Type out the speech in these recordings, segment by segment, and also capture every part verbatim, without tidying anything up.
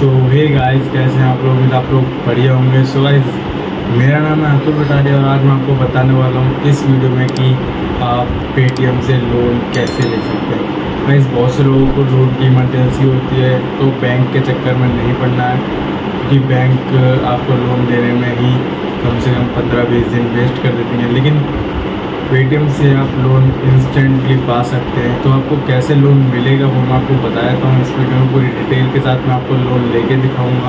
सो hey guys, कैसे हैं आप लोग? उम्मीद आप लोग बढ़िया होंगे। सो गाइस, मेरा नाम है अतुल बटारिया और आज मैं आपको बताने वाला हूँ इस वीडियो में कि आप पेटीएम से लोन कैसे ले सकते हैं। गाइस, बहुत से लोगों को लोन की इमरजेंसी होती है तो बैंक के चक्कर में नहीं पड़ना है, क्योंकि बैंक आपको लोन देने में ही कम से कम पंद्रह बीस दिन वेस्ट कर देती हैं। लेकिन पेटीएम से आप लोन इंस्टेंटली पा सकते हैं। तो आपको कैसे लोन मिलेगा वो मैं आपको बता देता हूँ। इस वीडियो में पूरी डिटेल के साथ मैं आपको लोन लेके दिखाऊंगा।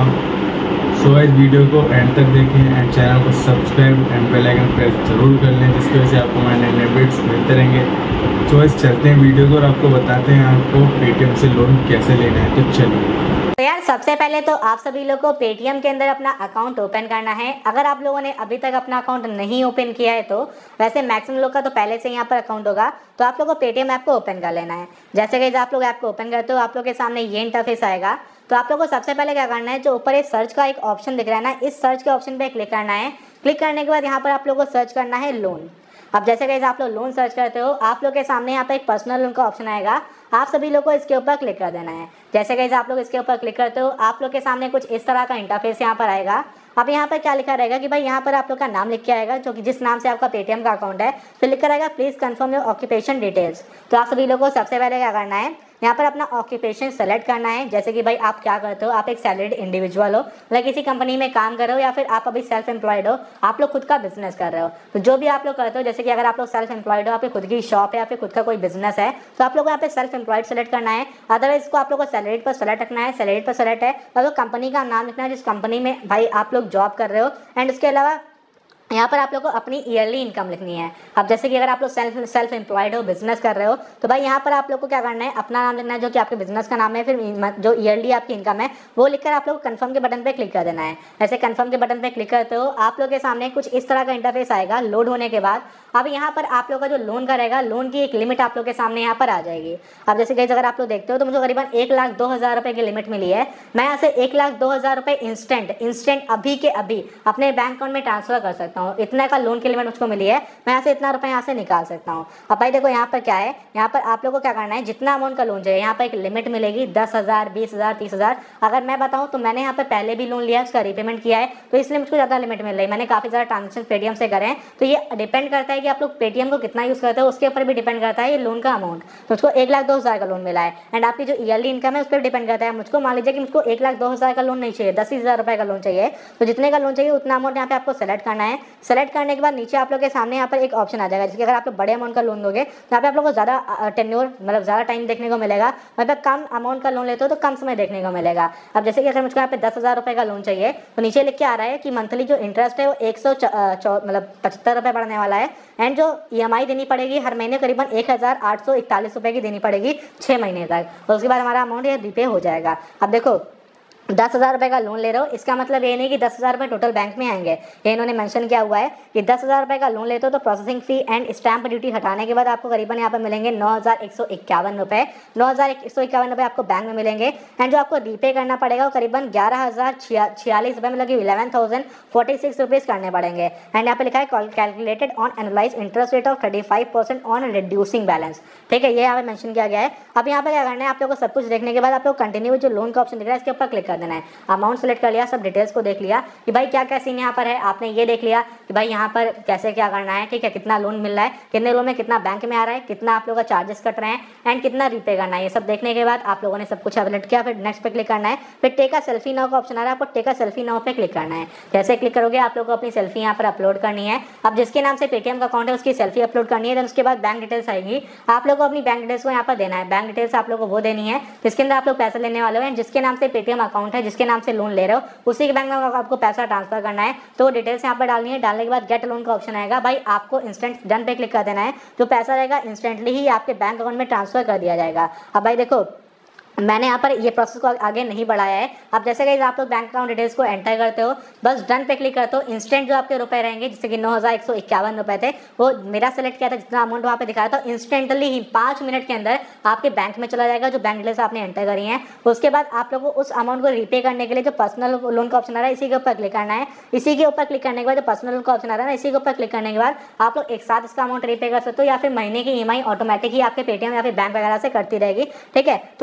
सो इस वीडियो को एंड तक देखें एंड चैनल को subscribe and bell icon press जरूर कर लें, जिसकी वजह से आपको हमारे नए नए अपडेट्स मिलते रहेंगे। तो इस चलते हैं वीडियो को और आपको बताते हैं आपको पेटीएम से लोन कैसे लेना है। तो चलिए। तो यार सबसे पहले तो आप सभी लोग को पेटीएम के अंदर अपना अकाउंट ओपन करना है। अगर आप लोगों ने अभी तक अपना अकाउंट नहीं ओपन किया है तो वैसे मैक्सिमम लोग का तो पहले से यहाँ पर अकाउंट होगा, तो आप लोग को पेटीएम ऐप को ओपन कर लेना है। जैसे कि आप लोग ऐप को ओपन करते हो आप लोग के सामने ये इंटरफेस आएगा। तो आप लोग को सबसे पहले क्या करना है, जो ऊपर एक सर्च का एक ऑप्शन दिख रहा है ना, इस सर्च के ऑप्शन पे क्लिक करना है। क्लिक करने के बाद यहाँ पर आप लोग को सर्च करना है लोन। अब जैसे कि आप लोग लोन सर्च करते हो आप लोग के सामने यहाँ पे एक पर्सनल लोन का ऑप्शन आएगा। आप सभी लोग को इसके ऊपर क्लिक कर देना है। जैसे कि आप लोग इसके ऊपर क्लिक करते हो आप लोग के सामने कुछ इस तरह का इंटरफेस यहाँ पर आएगा। अब यहाँ पर क्या लिखा रहेगा कि भाई यहाँ पर आप लोग का नाम लिख के आएगा, जो कि जिस नाम से आपका पेटीएम का अकाउंट है, तो लिखा रहेगा please confirm your occupation details. तो आप सभी लोगों को सबसे पहले क्या करना है, यहाँ पर अपना ऑक्यूपेशन सेलेक्ट करना है। जैसे कि भाई आप क्या करते हो, आप एक सैलरीड इंडिविजुअल हो, मतलब किसी कंपनी में काम कर रहे हो, या फिर आप अभी सेल्फ एम्प्लॉयड हो, आप लोग खुद का बिजनेस कर रहे हो। तो जो भी आप लोग करते हो, जैसे कि अगर आप लोग सेल्फ एम्प्लॉयड हो, आपकी खुद की शॉप है या फिर खुद का कोई बिजनेस है, तो आप लोग को यहाँ पे सेल्फ एम्प्लॉयड सेलेक्ट करना है। अदरवाइज इसको आप लोग को सैलरीड पर सेलेक्ट रखना है। सैलरीड पर सेलेक्ट है तो कंपनी का नाम लिखना है जिस कंपनी में भाई आप लोग जॉब कर रहे हो, एंड उसके अलावा यहाँ पर आप लोग को अपनी ईयरली इनकम लिखनी है। अब जैसे कि अगर आप लोग सेल्फ सेल्फ एम्प्लॉयड हो, बिजनेस कर रहे हो, तो भाई यहाँ पर आप लोग को क्या करना है, अपना नाम लिखना है जो कि आपके बिजनेस का नाम है, फिर जो ईयरली आपकी इनकम है वो लिखकर आप लोग कंफर्म के बटन पे क्लिक कर देना है। ऐसे कंफर्म के बटन पे क्लिक करते हो आप लोग के सामने कुछ इस तरह का इंटरफेस आएगा। लोड होने के बाद अब यहाँ पर आप लोग का जो लोन का रहेगा, लोन की एक लिमिट आप लोग के सामने यहाँ पर आ जाएगी। अब जैसे कि अगर आप लोग देखते हो तो मुझे करीबन एक लाख दो हज़ार रुपये की लिमिट मिली है। मैं यहाँ से एक लाख दो हज़ार रुपये इंस्टेंट इंस्टेंट अभी के अभी अपने बैंक अकाउंट में ट्रांसफर कर सकता हूँ। इतना का लोन की लिमिट मुझको मिली है, मैं यहाँ से इतना रुपए यहाँ से निकाल सकता हूँ। अब भाई देखो यहाँ पर क्या है, यहाँ पर आप लोगों को क्या करना है, जितना अमाउंट का लोन चाहिए यहाँ पर एक लिमिट मिलेगी, दस हज़ार बीस हज़ार तीस हज़ार। अगर मैं बताऊँ तो मैंने यहाँ पर पहले भी लोन लिया है, उसका रीपेमेंट किया है, तो इसलिए मुझको ज़्यादा लिमिट मिल रही है। मैंने काफ़ी ज़्यादा ट्रांजेक्शन पेटीएम से करे हैं। तो ये डिपेंड करता है कि आप लोग पेटीएम को कितना यूज़ करते हो, उसके ऊपर भी डिपेंड करता है ये लोन का अमाउंट। तो मुझको एक लाख दो हज़ार का लोन मिला है, एंड आपकी जो ईयरली इनकम है उस पर डिपेंड करता है। मुझको मान लीजिए कि मुझको एक लाख दो हज़ार का लोन नहीं चाहिए, दस हज़ार रुपये का लोन चाहिए, तो जितने का लोन चाहिए उतना अमाउंट यहाँ पे आपको सेलेक्ट करना है। सेलेक्ट करने के बाद नीचे आप लोग के सामने यहाँ पर एक ऑप्शन आ जाएगा, जिसके अगर आप लोग बड़े अमाउंट का लोन दोगे तो यहाँ पे आप लोग को ज़्यादा टेन्योर मतलब ज़्यादा टाइम देखने को मिलेगा। मतलब कम अमाउंट का लोन लेते हो तो कम समय देखने को मिलेगा। अब जैसे कि अगर मुझको यहाँ पे दस हज़ार रुपये का लोन चाहिए तो नीचे लिख के आ रहा है कि मंथली जो इंटरेस्ट है वो एक सौ मतलब पचहत्तर रुपये बढ़ने वाला है, एंड जो ई एम आई देनी पड़ेगी हर महीने करीबन एक हज़ार आठ सौ इकतालीस रुपये की देनी पड़ेगी छः महीने तक, और उसके बाद हमारा अमाउंट ये रिपे हो जाएगा। अब देखो दस हज़ार रुपये का लोन ले रहे हो, इसका मतलब ये नहीं कि दस हज़ार रुपये टोटल बैंक में आएंगे। ये इन्होंने मेंशन किया हुआ है कि दस हज़ार रुपये का लोन लेते हो तो processing fee and stamp duty हटाने के बाद आपको करीबन यहाँ पर मिलेंगे नौ हज़ार एक सौ इक्यावन रुपये नौ हज़ार एक सौ इक्यावन रुपये आपको बैंक में मिलेंगे। एंड जो आपको रीपे करना पड़ेगा वो करीबन ग्यारह हज़ार छियालीस रुपये मतलब कि eleven thousand forty six rupees करने पड़ेंगे। एंड यहाँ पे लिखा है calculated on annualize interest rate of thirty five percent on reducing balance. ठीक है, ये यहाँ पे मेंशन किया गया है। अब यहाँ पे क्या करना है, आप लोग को सब कुछ देखने के बाद आप लोग कंटिन्यू जो लोन का ऑप्शन दिख रहा है इसके ऊपर क्लिक कर देना है। अमाउंट सेलेक्ट कर लिया, सब डिटेल्स को देख लिया कि भाई क्या क्या सीन यहाँ पर है, आपने ये देख लिया कि भाई यहाँ पर कैसे क्या करना है। ठीक है, कितना लोन मिल रहा है, कितने लोन में कितना बैंक में आ रहा है, कितना आप लोगों का चार्जेस कट रहे हैं, एंड कितना रीपे करना है। ये सब देखने के बाद आप लोगों ने सब कुछ अपडेट किया, फिर नेक्स्ट पे क्लिक करना है। फिर टेक अ सेल्फी नाउ का ऑप्शन आ रहा है, आपको टेक अ सेल्फी नाउ पे क्लिक करना है। जैसे क्लिक करोगे आप लोग को अपनी सेल्फी यहाँ पर अपलोड करनी है। अब जिसके नाम से पेटीएम का अकाउंट है उसकी सेल्फी अपलोड करनी है। देन उसके बाद बैंक डिटेल्स आएगी, आप लोग को अपनी बैंक डिटेल्स को यहाँ पर देना है। बैंक डिटेल्स आप लोग को वो देनी है जिसके अंदर आप लोग पैसे लेने वाले हो, एंड जिसके नाम से पेटीएम अकाउंट है, जिसके नाम से लोन ले रहे हो उसी के बैंक में आपको पैसा ट्रांसफर करना है। तो डिटेल्स यहाँ पर डालनी है। डालने के बाद गेट लोन का ऑप्शन आएगा, भाई आपको इंस्टेंट डन पे क्लिक कर देना है। जो पैसा रहेगा इंस्टेंटली ही आपके बैंक अकाउंट में ट्रांसफर कर दिया जाएगा। अब भाई देखो मैंने यहाँ पर ये प्रोसेस को आगे नहीं बढ़ाया है। अब जैसे कि आप लोग बैंक अकाउंट डिटेल्स को एंटर करते हो, बस डन पे क्लिक करते हो, इंस्टेंट जो आपके रुपए रहेंगे जैसे कि नौ हज़ार एक सौ इक्यावन रुपये थे, वो मेरा सेलेक्ट किया था जितना अमाउंट वहाँ पे दिखाया था, इंस्टेंटली ही पाँच मिनट के अंदर आपके बैंक में चला जाएगा जो बैंक डिटेल्स आपने एंटर करी हैं। उसके बाद आप लोगों को उस अमाउंट को रीपे करने के लिए जो पर्सनल लोन का ऑप्शन आ रहा है इसी के ऊपर क्लिक करना है। इसी के ऊपर क्लिक करने के बाद जो पर्सनल लोन का ऑप्शन आ रहा है ना, इसी के ऊपर क्लिक करने के बाद आप लोग एक साथ इसका अमाउंट रीपे कर सकते हो, या फिर महीने की ई एम आई ऑटोमेटिक ही आपके पेटीएम या फिर बैंक वगैरह से करती रहेगी। ठीक है, तो कोई इशू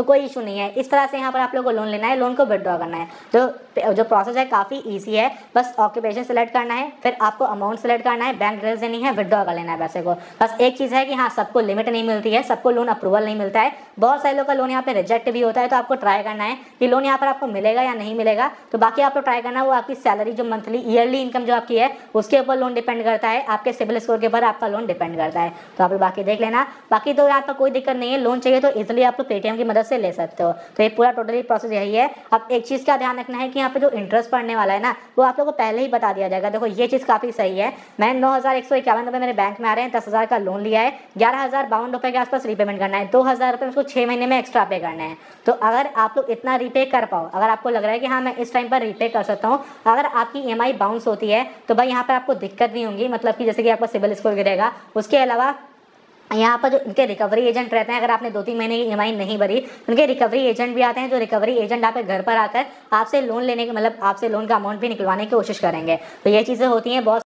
नहीं है। इस तरह से यहाँ पर आप लोगों को लोन लेना है, लोन को विड्रॉ करना है। तो जो प्रोसेस है काफ़ी ईजी है, बस ऑक्यूपेशन सेलेक्ट करना है, फिर आपको अमाउंट सेलेक्ट करना है, बैंक डिटेल्स देनी है, विड्रॉ कर लेना है पैसे को। बस एक चीज़ है कि हाँ, सबको लिमिट नहीं मिलती है, सबको लोन अप्रूवल नहीं मिलता है, बहुत सारे लोग का लोन यहाँ पे रिजेक्ट भी होता है। तो आपको ट्राई करना है कि लोन यहाँ पर आपको मिलेगा या नहीं मिलेगा। तो बाकी आपको ट्राई करना है, वो आपकी सैलरी जो मंथली ईयरली इनकम जो आपकी है उसके ऊपर लोन डिपेंड करता है, आपके सिबिल स्कोर के ऊपर आपका लोन डिपेंड करता है। तो आप लोग बाकी देख लेना। बाकी तो यहाँ पर कोई दिक्कत नहीं है, लोन चाहिए तो इजिली आप लोग पेटीएम की मदद से ले सकते हो। तो ये पूरा टोटली प्रोसेस यही है। अब एक चीज़ का ध्यान रखना है कि यहाँ पे जो इंटरेस्ट पड़ने वाला है ना, वो आप लोग को पहले ही बता दिया जाएगा। देखो ये चीज़ काफ़ी सही है। मैंने नौ हज़ार एक सौ इक्यावन रुपये मेरे बैंक में आ रहे हैं, दस हज़ार का लोन लिया है, ग्यारह हज़ार बावन रुपये के आसपास रीपेमेंट करना है, दो हज़ार रुपये उसको छः महीने में एक्स्ट्रा पे करना है। तो अगर आप लोग इतना रीपे कर पाओ, अगर आपको लग रहा है कि हाँ मैं इस टाइम पर रीपे कर सकता हूँ, अगर आपकी ई एम आई बाउंस होती है तो भाई यहाँ पर आपको दिक्कत नहीं होगी, मतलब कि जैसे कि आपका सिबिल स्कोर गिरेगा। उसके अलावा यहाँ पर जो इनके रिकवरी एजेंट रहते हैं, अगर आपने दो तीन महीने की ई एम आई नहीं भरी, उनके रिकवरी एजेंट भी आते हैं, जो रिकवरी एजेंट आपके घर पर आकर आपसे लोन लेने के मतलब आपसे लोन का अमाउंट भी निकलवाने की कोशिश करेंगे। तो ये चीज़ें होती हैं बहुत